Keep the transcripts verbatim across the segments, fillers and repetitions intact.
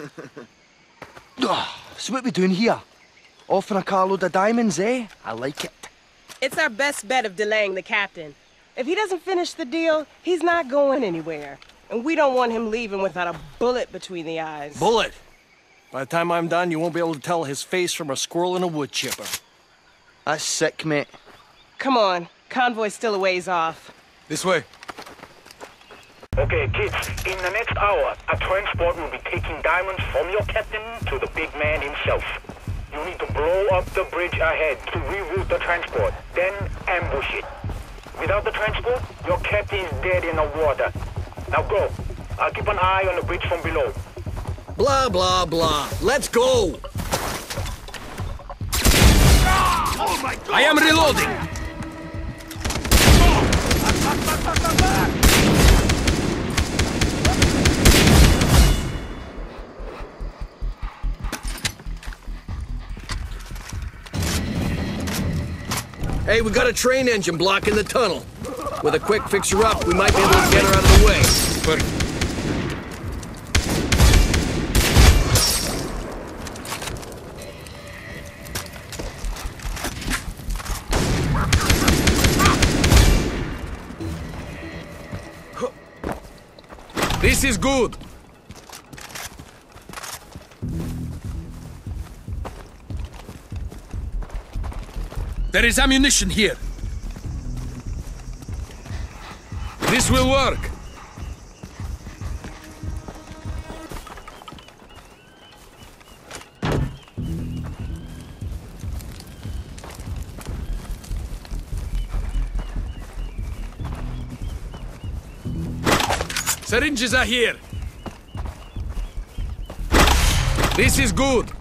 So what we doing here? Offering a carload of diamonds, eh? I like it. It's our best bet of delaying the captain. If he doesn't finish the deal, he's not going anywhere. And we don't want him leaving without a bullet between the eyes. Bullet? By the time I'm done, you won't be able to tell his face from a squirrel in a wood chipper. That's sick, mate. Come on. Convoy's still a ways off. This way. Okay, kids, in the next hour, a transport will be taking diamonds from your captain to the big man himself. You need to blow up the bridge ahead to reroute the transport, then ambush it. Without the transport, your captain is dead in the water. Now go. I'll keep an eye on the bridge from below. Blah, blah, blah. Let's go! Oh my God! I am reloading! Hey, we got a train engine blocking the tunnel. With a quick fixer-up, we might be able to get her out of the way. But this is good. there is ammunition here. This will work. Syringes are here. This is good.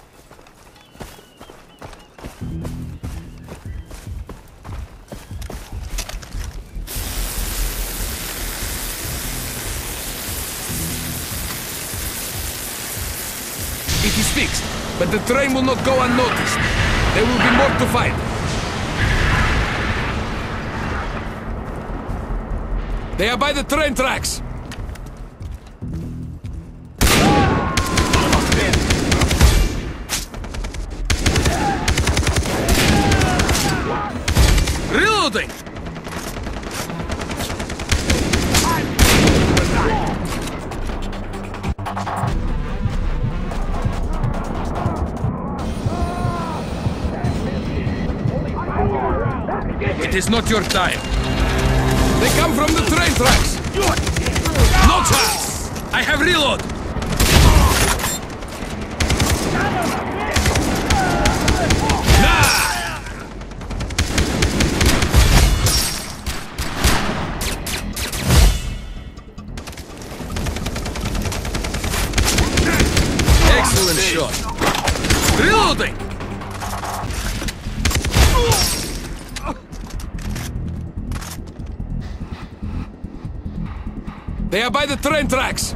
It is fixed, but the train will not go unnoticed. There will be more to find. They are by the train tracks. Reloading! It is not your time. They come from the train tracks. No chance! I have reload! Excellent shot. Reloading! They are by the train tracks.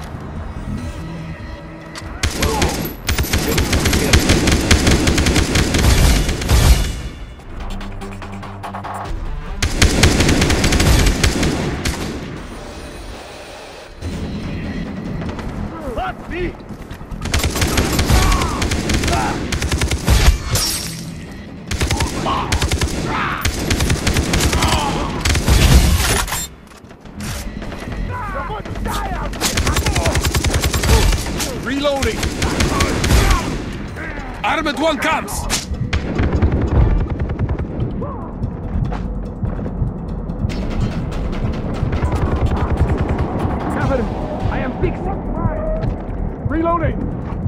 Reloading! Armored one comes! Cover him! I am fixing! Reloading!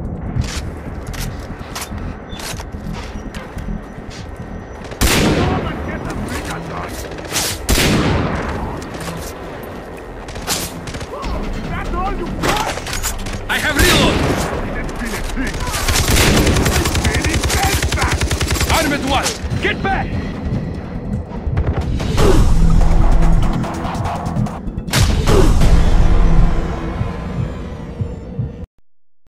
I have reload! Armored one! Get back!